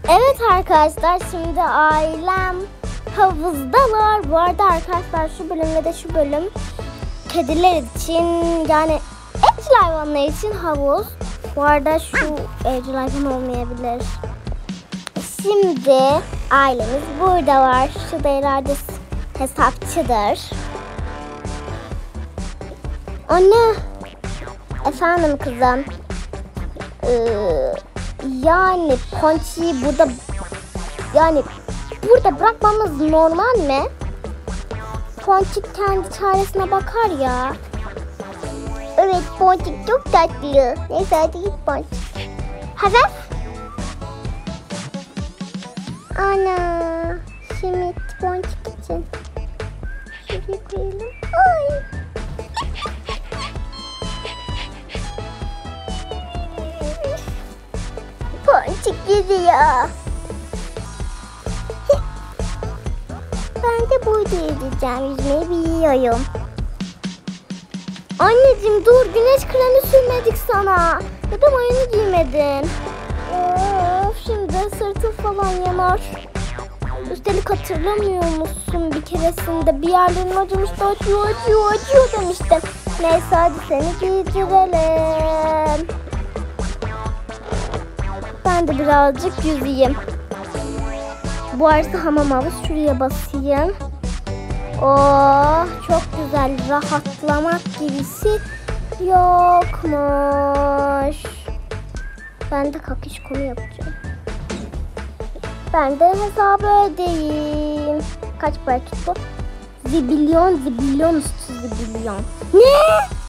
Evet arkadaşlar, şimdi ailem havuzdalar. Bu arada arkadaşlar, şu bölüm ve de şu bölüm kediler için, yani evcil hayvanlar için havuz. Bu arada şu evcil hayvan olmayabilir. Şimdi ailemiz burada var. Şu da herhalde hesapçıdır. Anne. Efendim kızım. Yani Ponçi'yi burada bırakmamız normal mi? Ponçik kendi çaresine bakar ya. Evet, Ponçik çok tatlı. Neyse, hadi git Ponçik. Hazır. Ana, simit Ponçik için. Şuraya koyalım. Ay. Ponçik gidiyor. Ben de burada yüzeceğim. Yüzmeyi biliyorum. Anneciğim dur, güneş kremi sürmedik sana. Neden oyunu giymedin? Of, şimdi sırtım falan yanar. Üstelik hatırlamıyor musun, bir keresinde bir yerlerin acımıştı, acıyor demiştin. Neyse, hadi seni giydirelim. Ben de birazcık yüzeyim. Bu arada hamam havuz, şuraya basayım. Oh, çok güzel, rahatlamak gibisi yokmuş. Ben de kakişkomu yapacağım. Ben de hesabı ödeyeyim. Kaç para tuttu? Zibilyon üstü zibilyon. Ne?